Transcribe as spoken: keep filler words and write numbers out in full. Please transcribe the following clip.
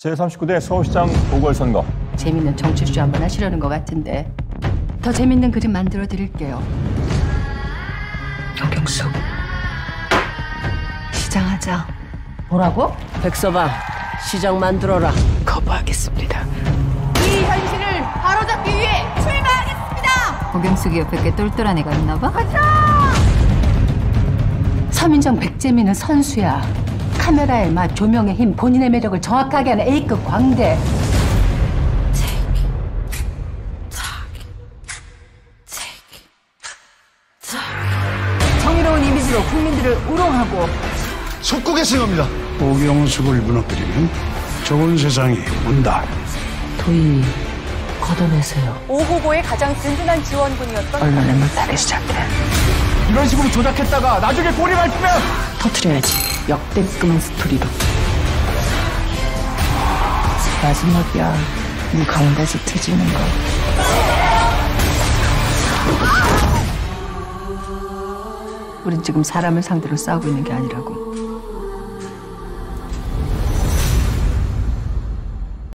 제삼십구 대 서울시장 보궐선거. 재밌는 정치쇼 한번 하시려는 것 같은데 더 재밌는 그림 만들어 드릴게요. 경숙 시장하자. 뭐라고? 백서방 시장 만들어라. 거부하겠습니다. 이 현실을 바로잡기 위해 출마하겠습니다. 오경숙이 옆에 꽤 똘똘한 애가 있나 봐? 가자! 서민정 백재민은 선수야. 카메라의 맛, 조명의 힘, 본인의 매력을 정확하게 하는 A급 광대. 정의로운 이미지로 국민들을 우롱하고 속국의 승입니다. 오경숙을 무너뜨리면 좋은 세상이 온다. 도희 걷어내세요. 오 후보의 가장 든든한 지원군이었던 언론에 못하게 시작해. 이런 식으로 조작했다가 나중에 골이 밟히면 터트려야지. 역대급한 스토리로. 마지막이야. 이 가운데서 터지는 거. 우린 지금 사람을 상대로 싸우고 있는 게 아니라고.